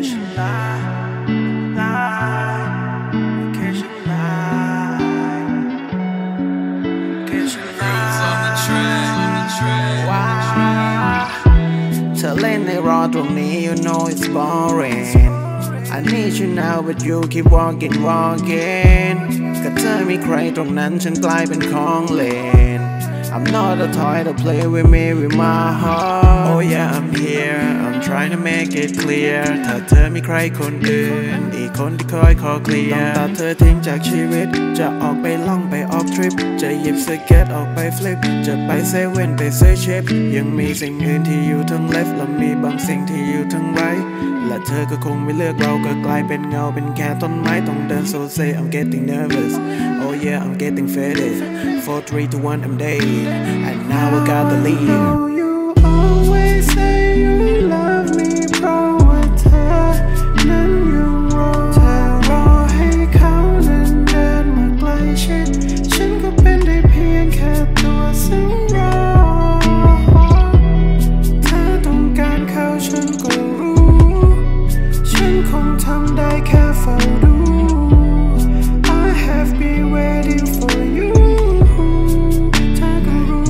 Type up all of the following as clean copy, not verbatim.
เธอเล่นในรอตรงนี้ you know it's boring I need you now but you keep walking ก็เธอมีใครตรงนั้นฉันกลายเป็นของเล่น I'm not a toy to play with me with my heart Oh yeah I'm here I'm trying to make it clear ถ้าเธอมีใครคนอื่นอีกคนที่คอยขอเคลียร์ต้องตัดเธอทิ้งจากชีวิตจะออกไปล่องไปออกทริปจะหยิบสเก็ตออกไปฟลิปจะไปเซเว่นไปซื้อชิปยังมีสิ่งอื่นที่อยู่ทั้ง left และมีบางสิ่งที่อยู่ทั้ง right และเธอก็คงไม่เลือกเราก็กลายเป็นเงาเป็นแค่ต้นไม้ต้องเดิน so say I'm getting nervous Oh yeah I'm getting faded 4 3 2 1 I'm dead and now I got the lead You always say you love me เพราะว่าเธอนั้นยังรอเธอรอให้เขานั้นเดินมาใกล้ชิดฉันก็เป็นได้เพียงแค่ตัวสำรองเธอต้องการเขาฉันก็รู้ฉันคงทำได้แค่เฝ้าดู I have been waiting for you เธอก็รู้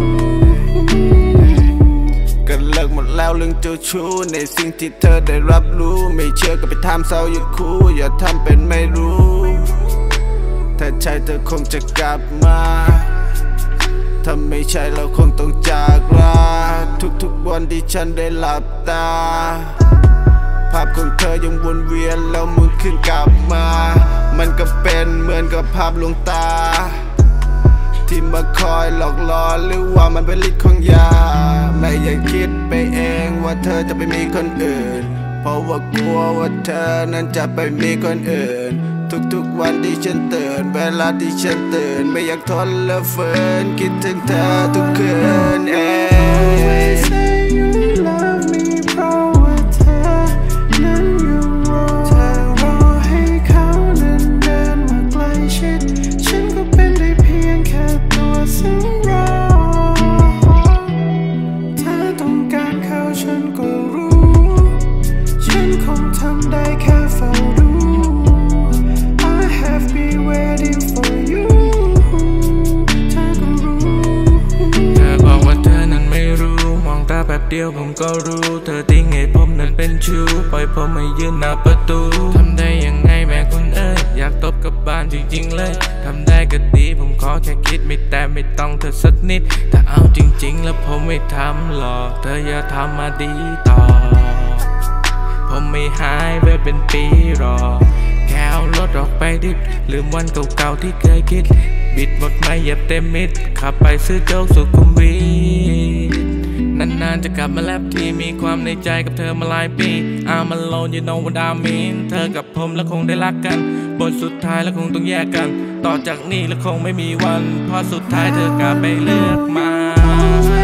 ก็เลิกหมดแล้วเรื่องเจ้าชู้ในสิ่งที่เธอได้รับรู้ไม่เชื่อก็ไปถามเศร้าอย่าคู่อย่าทำเป็นไม่รู้ถ้าใช่เธอคงจะกลับมาถ้าไม่ใช่เราคงต้องจากลาทุกวันที่ฉันได้หลับตาภาพของเธอยังวนเวียนแล้วมึงขึ้นกลับมามันก็เป็นเหมือนกับภาพลวงตาที่มาคอยหลอกล่อหรือว่ามันเป็นฤทธิ์ของยาไม่อยากคิดไปเองว่าเธอจะไปมีคนอื่นเพราะว่ากลัวว่าเธอนั้นจะไปมีคนอื่นทุกวันที่ฉันตื่นเวลาที่ฉันตื่นไม่อยากทนและฝืนคิดถึงเธอทุกคืนเอง Say you love me เพราะว่าเธอนั้นยังรอเธอรอให้เขานั้นเดินมาใกล้ชิดฉันก็เป็นได้เพียงแค่ตัวสำรองเธอต้องการเขาฉันก็รู้ฉันคงทำได้แค่เฝ้าดูI have been waiting for you เธอก็รู้เธอบอกว่าเธอนั้นไม่รู้มองตาแป๊บเดียวผมก็รู้เธอทิ้งให้ผมนั้นเป็นชู้ปล่อยผมมายืนหน้าประตูทำได้ยังไงแม่คุณเอ้ยอยากตบกับบ้านจริงๆเลยทำได้ก็ดีผมขอแค่คิดไม่แต่ไม่ต้องเธอสักนิดแต่เอาจริงๆแล้วผมไม่ทำหรอกเธออย่าทำมาดีต่อผมไม่หายไปเป็นปีหรอกแค่เอารถออกไปดิบลืมวันเก่าๆที่เคยคิดบิดหมดไม่เหยียบเต็มมิดขับไปซื้อโจ๊กสุขุมวิทนานๆจะกลับมาแลบที่มีความในใจกับเธอมาหลายปี I'm alone you know what I mean เธอกับผมแล้วคงได้รักกันบทสุดท้ายแล้วคงต้องแยกกันต่อจากนี้แล้วคงไม่มีวันเพราะสุดท้ายเธอกลับไปเลือกมา